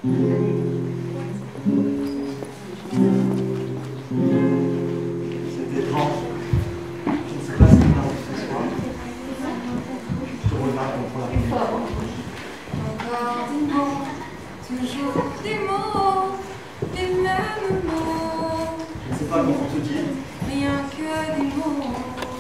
C'est étrange. Je ne sais pas ce qu'il arrive ce soir. Je te regarde contre la lumière. Encore des mots, toujours des mots, les mêmes mots. Je ne sais pas comment te dire. Rien que des mots.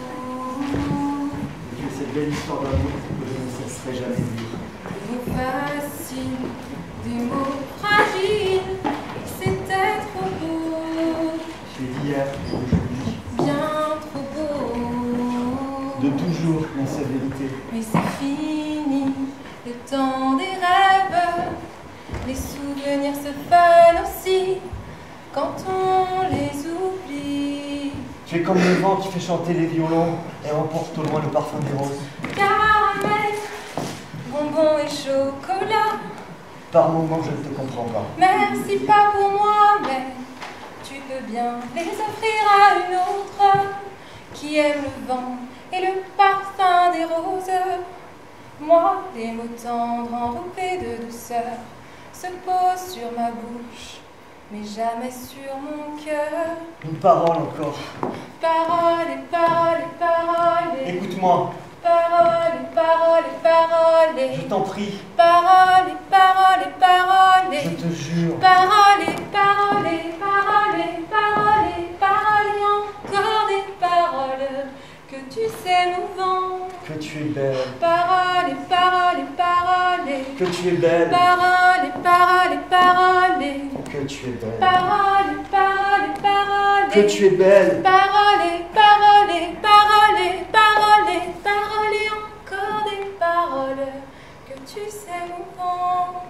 Tu es cette belle histoire d'amour que je ne cesserai jamais de lire. Des mots faciles, des mots fragiles, c'était trop beau. Tu es d'hier et d'aujourd'hui. Bien trop beau. De toujours, ma sévérité. Mais c'est fini, le temps des rêves. Les souvenirs se fanent aussi quand on les oublie. Tu es comme le vent qui fait chanter les violons et emporte au loin le parfum des roses. Caramel, bonbons et chocolat. Par moments, je ne te comprends pas. Merci pas pour moi, mais tu peux bien les offrir à une autre qui aime le vent et le parfum des roses. Moi, les mots tendres enveloppés de douceur se posent sur ma bouche, mais jamais sur mon cœur. Une parole encore. Paroles, paroles, paroles. Écoute-moi, Paroles, paroles, paroles. je t'en prie. Paroles, paroles, paroles. Je te jure. Paroles, paroles, paroles, paroles, paroles, et encore des paroles que tu sais mouvant. Que tu es belle. Paroles, paroles, paroles. Que tu es belle. Paroles, paroles, paroles. Que tu es belle. Paroles, paroles, paroles. Que tu es belle. Paroles, paroles, paroles, paroles, paroles, et encore des paroles que tu sais mouvant.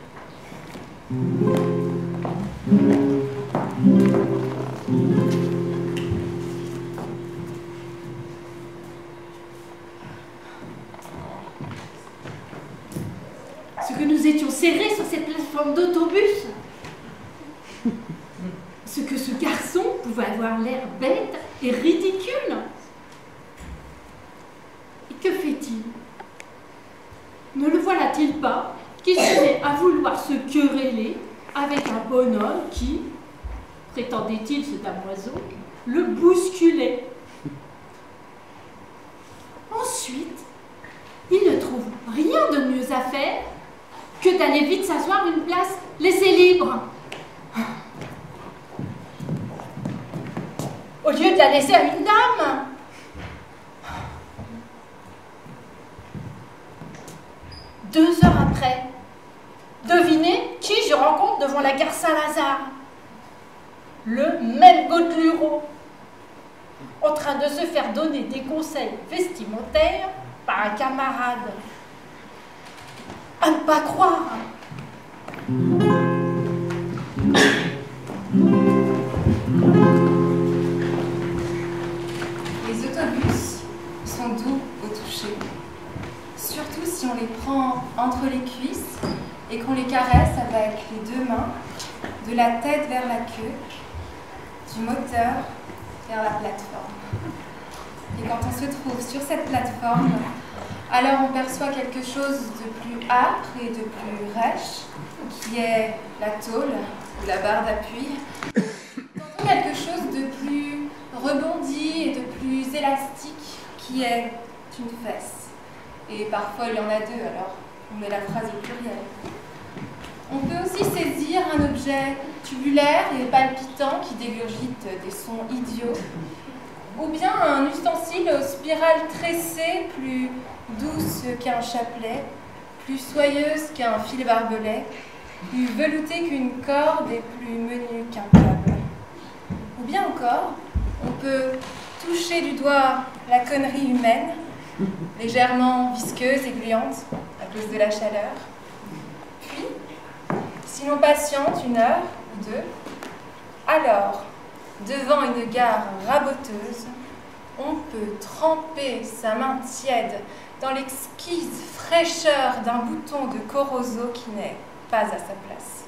Ce que nous étions serrés sur cette plateforme d'autobus. Ce que ce garçon pouvait avoir l'air bête et ridicule. Et que fait-il? Ne le voilà-t-il pas qu'il se met à vouloir se quereller avec un bonhomme qui, prétendait-il, c'est un oiseau, le bousculait. Ensuite, il ne trouve rien de mieux à faire que d'aller vite s'asseoir une place laissée libre. Au lieu de la laisser à une dame. Deux heures après, devinez qui je rencontre devant la gare Saint-Lazare? Le même Gauteluro, en train de se faire donner des conseils vestimentaires par un camarade. À ne pas croire. Les autobus sont doux au toucher, surtout si on les prend entre les cuisses et qu'on les caresse avec les deux mains, de la tête vers la queue, du moteur vers la plateforme. Et quand on se trouve sur cette plateforme, alors on perçoit quelque chose de plus âpre et de plus rêche, qui est la tôle ou la barre d'appui. Quelque chose de plus rebondi et de plus élastique, qui est une fesse. Et parfois il y en a deux, alors on met la phrase au pluriel. On peut aussi saisir un objet tubulaire et palpitant qui dégurgite des sons idiots, ou bien un ustensile aux spirales tressées, plus douce qu'un chapelet, plus soyeuse qu'un fil barbelé, plus veloutée qu'une corde et plus menue qu'un câble. Ou bien encore, on peut toucher du doigt la connerie humaine, légèrement visqueuse et gluante à cause de la chaleur. Puis, si l'on patiente une heure ou deux, alors, devant une gare raboteuse, on peut tremper sa main tiède dans l'exquise fraîcheur d'un bouton de Corozzo qui n'est pas à sa place.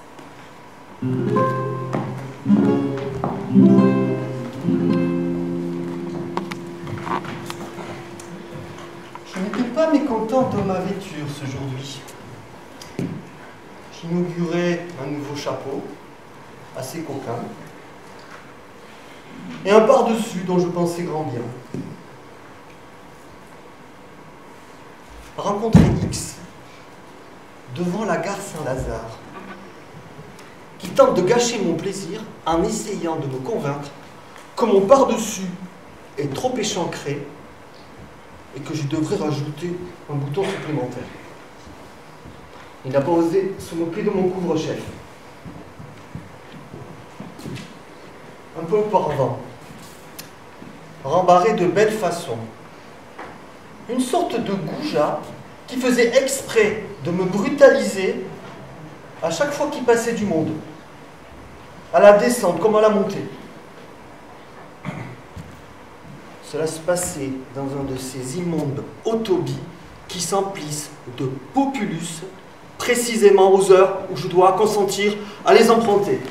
Je n'étais pas mécontent de ma vêture ce jour-là. qu'inaugurait un nouveau chapeau, assez coquin, et un par-dessus dont je pensais grand bien. Rencontrer X devant la gare Saint-Lazare, qui tente de gâcher mon plaisir en essayant de me convaincre que mon par-dessus est trop échancré et que je devrais rajouter un bouton supplémentaire. Il n'a pas osé se moquer de mon couvre-chef. Un peu auparavant, rembarré de belle façon, une sorte de goujat qui faisait exprès de me brutaliser à chaque fois qu'il passait du monde, à la descente comme à la montée. Cela se passait dans un de ces immondes autobus qui s'emplissent de populus, précisément aux heures où je dois consentir à les emprunter.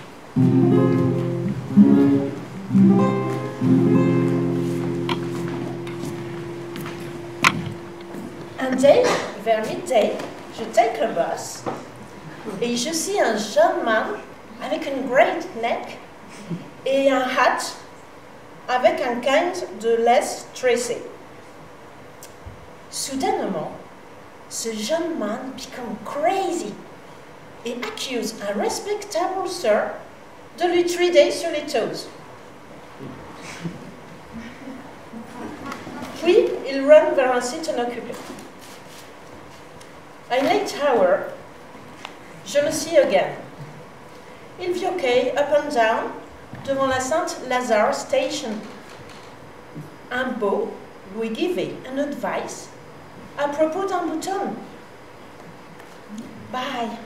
Un day, vers midday, je take le bus et je suis un jeune man avec une great neck et un hat avec un kind de laisse tressée. Soudainement, ce jeune man become crazy et accuse un respectable sir de lui trider sur les toes. Puis, il run vers un site inoccupé. À une late hour, je le suis again. Il vioquait up and down devant la Saint-Lazare Station. Un beau lui givait un advice à propos d'un bouton. Bye.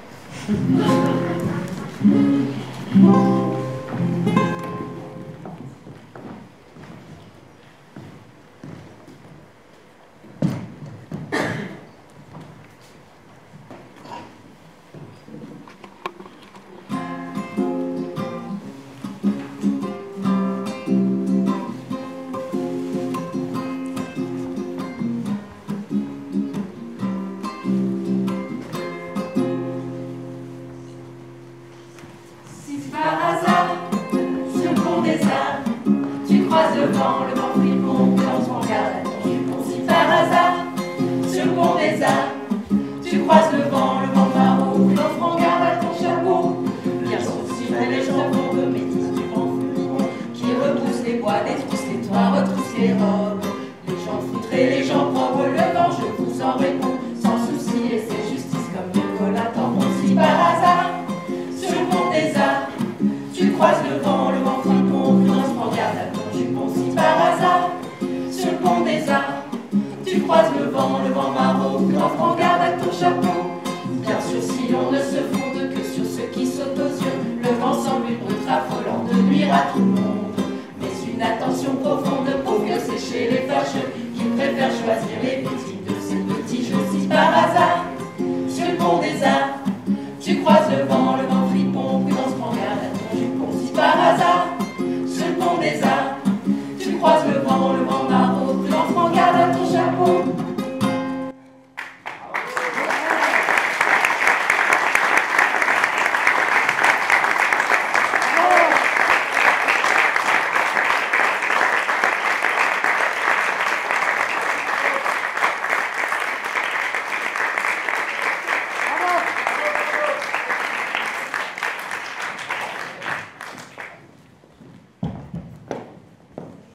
Tu croises le vent,